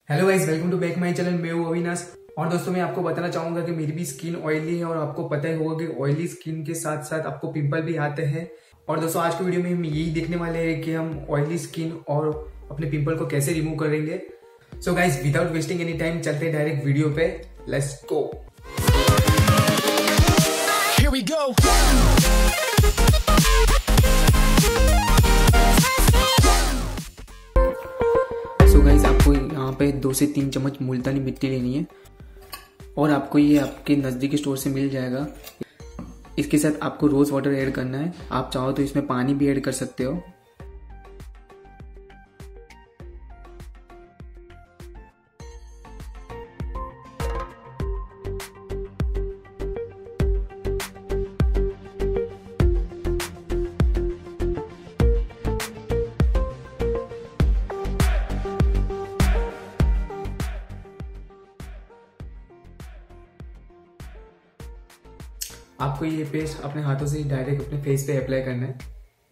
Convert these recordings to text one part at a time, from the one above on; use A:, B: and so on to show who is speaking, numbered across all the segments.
A: Hello guys, welcome to back my channel. मैं हूं अविनाश। और दोस्तों मैं आपको बताना चाहूंगा कि मेरी भी स्किन ऑयली है और आपको पता ही होगा कि ऑयली स्किन के साथ साथ आपको पिंपल भी आते हैं। और दोस्तों आज की वीडियो में हम यही देखने वाले हैं कि हम ऑयली स्किन और अपने पिंपल को कैसे रिमूव करेंगे। So guys, without wasting any time चलते हैं डायरेक्ट वीडियो पे। Let's go.
B: Here we go.
A: So guys, आपको यहाँ पे 2 से 3 चम्मच मुल्तानी मिट्टी लेनी है और आपको ये आपके नज़दीकी स्टोर से मिल जाएगा। इसके साथ आपको रोज़ वाटर ऐड करना है। आप चाहो तो इसमें पानी भी ऐड कर सकते हो। आपको ये पेस्ट अपने हाथों से डायरेक्ट अपने फेस पे अप्लाई करना है।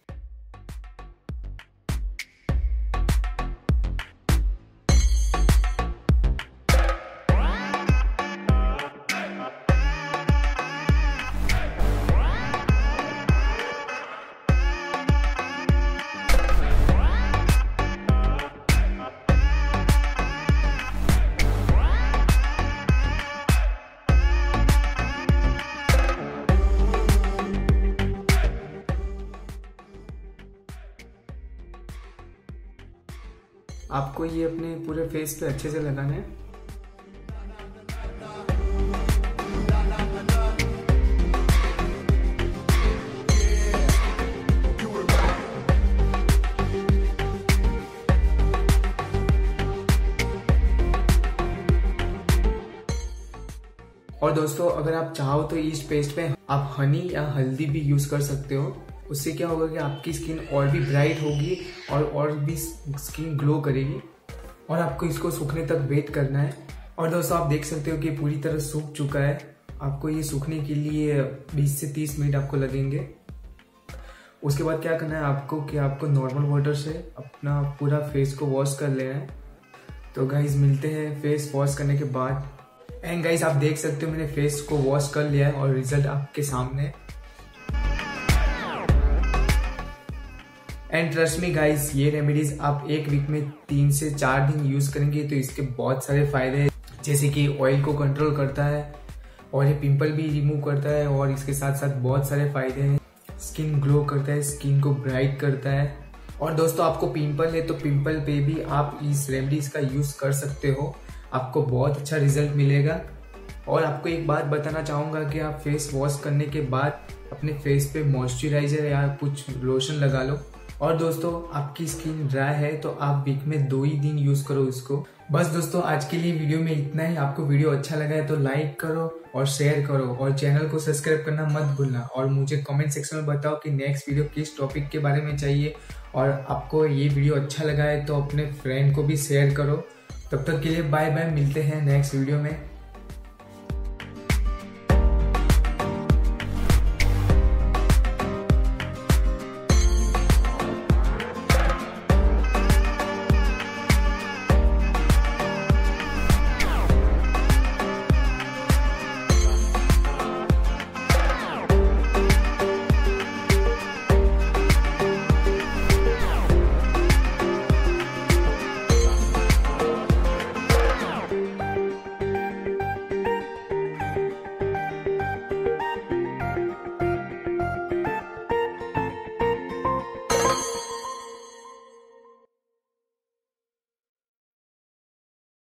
A: आपको ये अपने पूरे फेस पे अच्छे से लगाना है। और दोस्तों अगर आप चाहो तो इस पेस्ट पे आप हनी या हल्दी भी यूज कर सकते हो। उससे क्या होगा कि आपकी स्किन और भी ब्राइट होगी और भी स्किन ग्लो करेगी। और आपको इसको सूखने तक वेट करना है। और दोस्तों आप देख सकते हो कि पूरी तरह सूख चुका है। आपको ये सूखने के लिए 20 से 30 मिनट आपको लगेंगे। उसके बाद क्या करना है आपको कि आपको नॉर्मल वाटर से अपना पूरा फेस को वॉश कर लेना है। तो गाइज मिलते हैं फेस वॉश करने के बाद। एंड गाइज आप देख सकते हो मैंने फेस को वॉश कर लिया है और रिजल्ट आपके सामने। एंड ट्रस्ट मी गाइस, ये रेमेडीज आप एक वीक में 3 से 4 दिन यूज करेंगे तो इसके बहुत सारे फायदे हैं। जैसे कि ऑयल को कंट्रोल करता है और ये पिंपल भी रिमूव करता है। और इसके साथ साथ बहुत सारे फायदे हैं। स्किन ग्लो करता है, स्किन को ब्राइट करता है। और दोस्तों आपको पिंपल है तो पिंपल पे भी आप इस रेमेडीज का यूज कर सकते हो। आपको बहुत अच्छा रिजल्ट मिलेगा। और आपको एक बात बताना चाहूंगा कि आप फेस वॉश करने के बाद अपने फेस पे मॉइस्चराइजर या कुछ लोशन लगा लो। और दोस्तों आपकी स्किन ड्राई है तो आप वीक में 2 ही दिन यूज करो इसको। बस दोस्तों आज के लिए वीडियो में इतना ही। आपको वीडियो अच्छा लगा है तो लाइक करो और शेयर करो और चैनल को सब्सक्राइब करना मत भूलना। और मुझे कमेंट सेक्शन में बताओ कि नेक्स्ट वीडियो किस टॉपिक के बारे में चाहिए। और आपको ये वीडियो अच्छा लगा है तो अपने फ्रेंड को भी शेयर करो। तब तक के लिए बाय बाय, मिलते हैं नेक्स्ट वीडियो में।